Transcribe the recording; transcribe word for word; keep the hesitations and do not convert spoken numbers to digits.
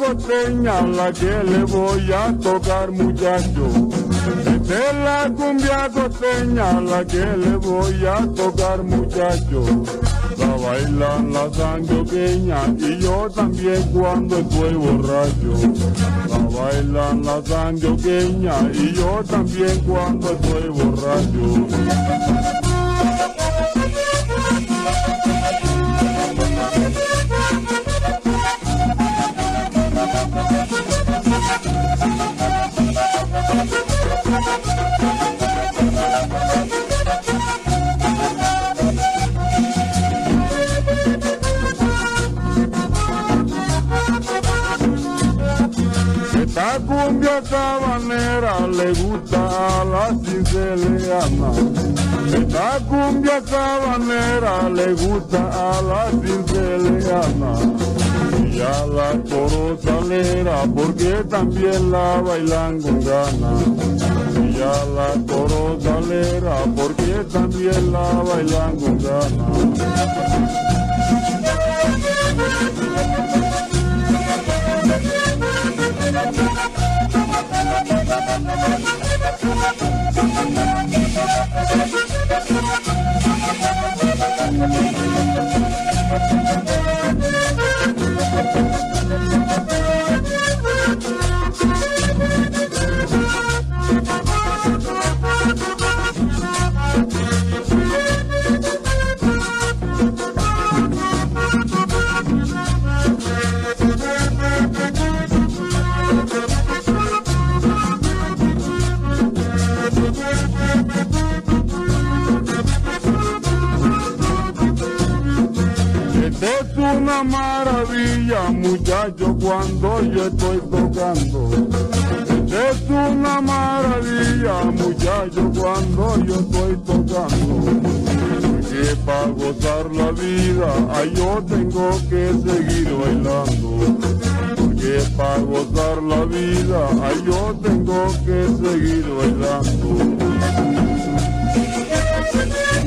costeña la que le voy a tocar, muchacho. Esta es la cumbia costeña la que le voy a tocar, muchacho. La bailan la sanjoqueña y yo también cuando estoy borracho. La bailan la sanjoqueña y yo también cuando estoy borracho. Esta cumbia sabanera le gusta a la cinceleana. Esta cumbia sabanera le gusta a la cinceleana. Y a la corozalera porque también la bailan con ganas. Y a la corozalera porque también la bailan con ganas. Es una maravilla, muchacho, cuando yo estoy tocando. Es una maravilla, muchacho, cuando yo estoy tocando. Porque para gozar la vida, ay, yo tengo que seguir bailando. Porque para gozar la vida, ay, yo tengo que seguir bailando.